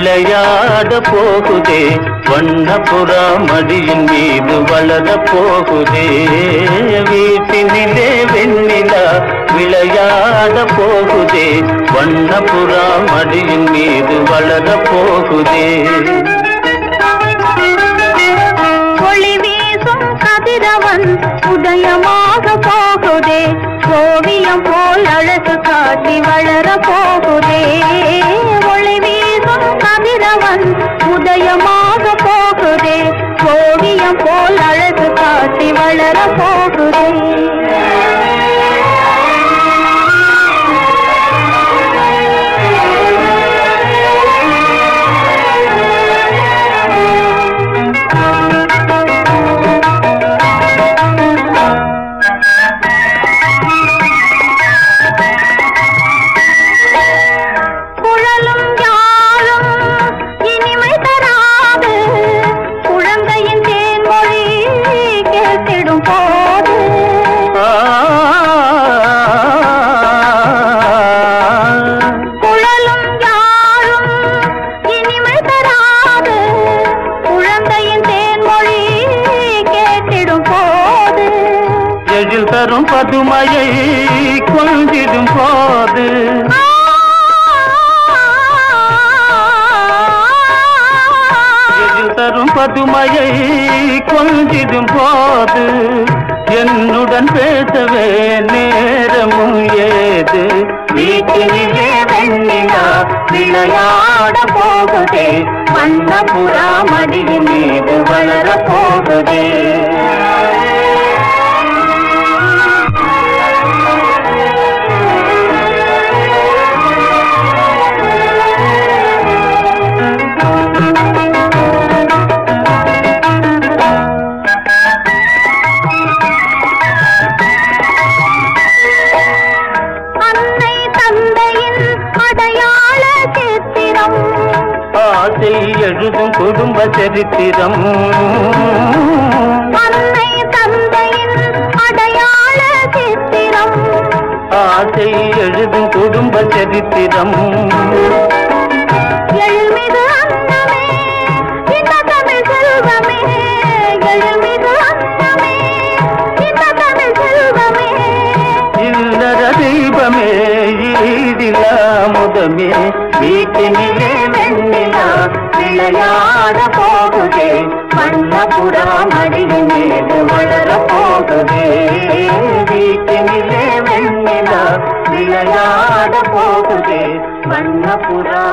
விளையாட போகுதே, வண்ணப்புறா மடியின் மீது வளர போகுதே. வீட்டினிலே வெண்ணிலா விளையாட போகுதே, வண்ணப்புறா மடியின் மீது வளர போகுதே. ஒளி வீசும் கதிரவன் உதயமாக போகுதே, ஓவியம் போல் அழகு காட்டி வளர போகுதே. ஒளி வீசும் கதிரவன் உதயமாக போகுதே, ஓவியம் போல் அழகு காட்டி வளர போகுதே. எழில் தரும் பதுமையை கொஞ்சிடும் போது, எழில் தரும் பதுமையை கொஞ்சிடும் போது, என்னுடன் பேசவே நேரமும் ஏது. வீட்டினிலே வெண்ணிலா விளையாட போகுதே, வண்ணப்புறா மடியின் மீது வளர போகுதே. ஆசை எழுதும் குடும்ப சரித்திரம், அன்னை தந்தையின் அடையாள சித்திரம். ஆசை எழுதும் குடும்ப சரித்திரம். எழுமிகு அன்னமே இந்த தமிழ் செல்வமே, எழுமிகு அன்னமே இந்த தமிழ் செல்வமே. இல்லற தெய்வமே ஈடிலா முதமே, வீட்டினிலே வெண்ணிலா விளையாட போகுதே, வண்ணப்புறா மடியின் மீது வளர போகுதே. வீட்டினிலே வெண்ணிலா விளையாட போகுதே, வண்ணப்புறா